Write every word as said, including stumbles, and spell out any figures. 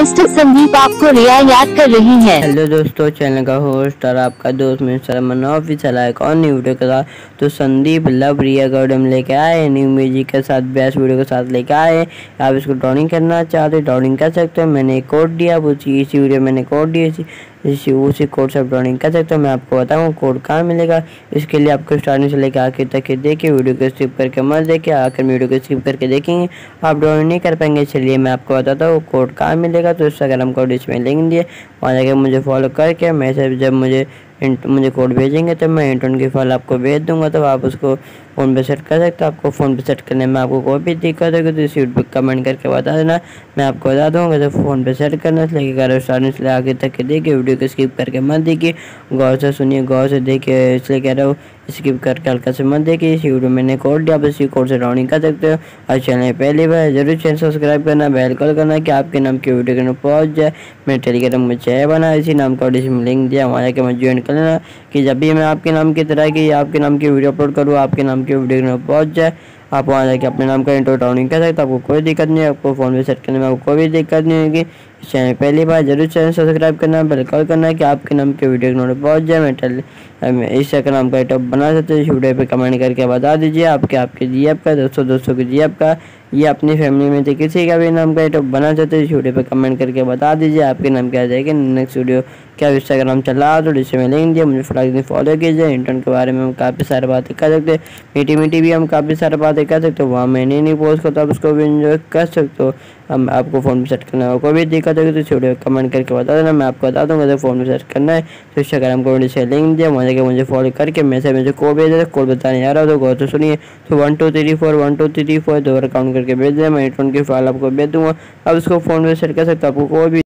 Mister Sandeep आपको रिया याद कर रही है। हेलो दोस्तों, चैनल का होस्ट और आपका दोस्त मिस्टर मनोज भी चला है कौन न्यू वीडियो के साथ। तो संदीप लव रिया गौडम लेके आए न्यू म्यूजिक के साथ, बेस्ट वीडियो के साथ लेके आए। आप इसको ड्राइंग करना चाहते हो ड्राइंग कर सकते हो। मैंने एक कोड दिया, उसी इसी वीडियो मैंने कोड दिया, इसी इसी उसी कोड से आप ड्राइंग कर सकते हो। मैं आपको बताऊँ कोड कहाँ मिलेगा। इसके लिए आपको स्टार्टिंग से लेकर आखिर तक देखिए, वीडियो को स्किप करके मत देखिए। आखिर वीडियो को स्किप करके देखेंगे आप ड्राइंग नहीं कर पाएंगे। चलिए मैं आपको बताता हूँ कोड कहाँ मिलेगा। तो इंस्टाग्राम कोड इसमें लिंक दिए, वहाँ जाकर मुझे फॉलो करके मैसेज जब मुझे मुझे कोड भेजेंगे तो मैं इंटर्न की फाइल आपको भेज दूंगा, तो आप उसको फ़ोन पे सेट कर सकते हो। आपको फ़ोन पे सेट करने में आपको कोई भी दिक्कत होगी तो इस वीडियो पे कमेंट करके बता देना, मैं आपको बता दूंगा। तो फ़ोन पे सेट करना से लेकर स्टार्टिंग से आगे तक के देखिए, वीडियो को स्किप करके मत देखिए, गौर से सुनिए, गौर से देखिए, इसलिए कह रहा हूँ स्किप करके हल्का से मत देखिए। इसी वीडियो मैंने कोड दिया, आप इसी कोड से डाउनलोड कर सकते हो। और चैनल पहली बार जरूर चैनल सब्सक्राइब करना, बेल कॉल करना कि आपके नाम की वीडियो के पहुँच जाए। मैंने टेलीग्राम में चैनल बना, इसी नाम का इसमें लिंक दिया, वहाँ जाकर मैं ज्वाइन कर लेना कि जब भी मैं आपके नाम की तरह की आपके नाम की वीडियो अपलोड करूँ आपके नाम की वीडियो में पहुँच जाए। आप वहाँ जाके अपने नाम का इंट्रो डाउनलोड कर सकते हो, आपको कोई दिक्कत नहीं है। आपको फ़ोन पे सेट करने में आपको कोई भी दिक्कत नहीं होगी। चैनल पहली बार जरूर चैनल सब्सक्राइब करना, बेल कॉल करना है कि आपके नाम के वीडियो नोट पहुँच जाए। मैं टेल इस नाम का टॉप बना सकते हैं। इस वीडियो पे कमेंट करके बता दीजिए आपके आपके जी आपका दोस्तों दोस्तों के जी आपका ये अपनी फैमिली में से किसी का भी नाम का टॉप बना सकते हैं। इस वीडियो पे कमेंट करके बता दीजिए आपके नाम क्या जाएगा। नेक्स्ट वीडियो क्या इंस्टाग्राम चला तो जिसमें लिंक दिया, मुझे फटाक फॉलो कीजिए। इंटर्न के बारे में हम काफ़ी सारी बातें कर सकते हैं, मीठी मीठी भी हम काफ़ी सारी बातें कर सकते हो। वहाँ मैंने नहीं पोस्ट करता, आप उसको भी इंजॉय कर सकते हो। हम आपको फ़ोन में सेट करना है, कोई भी दिक्कत होगी तो इस वीडियो कमेंट करके बता देना, मैं आपको बता दूँगा। तो फ़ोन में सेट करना है तो इंस्टाग्राम को से लिंक दिया, वहाँ जाकर मुझे फॉलो करके मैसेज मुझे कोड भेज दे। कोड बताने आ रहा हो तो गौर से सुनिए। तो one two three four one two three four दो बार काउंट करके भेज दें, मैं इंटर्न की फाइल आपको भेज दूँगा। अब उसको फ़ोन में सेट कर सकते हो, आपको कोई भी